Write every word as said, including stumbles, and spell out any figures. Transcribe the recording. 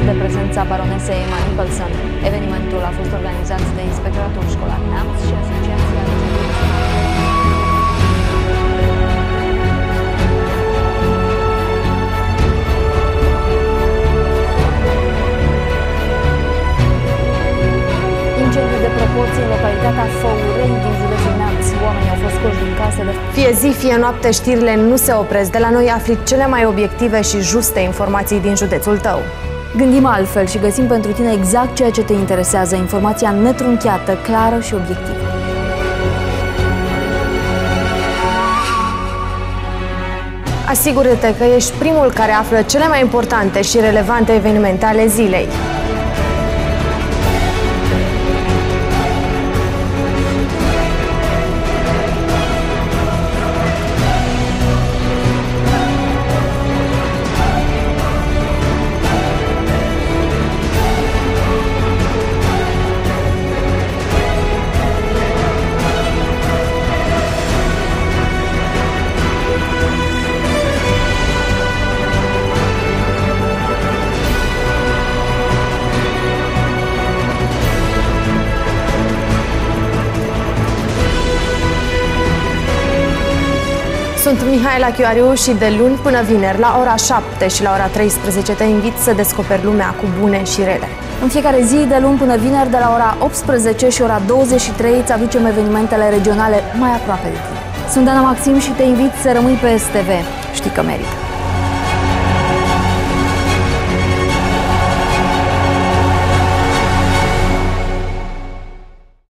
de prezența baronesei Emma Nicholson. Evenimentul a fost organizat de Inspectoratul Școlar Neamț și Asociația Incendiu de proporții în localitatea Făureni din județul Neamț. Oamenii au fost scoși din case de... Fie zi, fie noapte, știrile nu se opresc. De la noi afli cele mai obiective și juste informații din județul tău. Gândim altfel și găsim pentru tine exact ceea ce te interesează. Informația netrunchiată, clară și obiectivă. Asigură-te că ești primul care află cele mai importante și relevante evenimente ale zilei. Sunt Mihaela Chioariu și de luni până vineri, la ora șapte și la ora treisprezece, te invit să descoperi lumea cu bune și rele. În fiecare zi, de luni până vineri, de la ora optsprezece și ora douăzeci și trei, îți aducem evenimentele regionale mai aproape de tine. Sunt Dana Maxim și te invit să rămâi pe S T V. Știi că merită!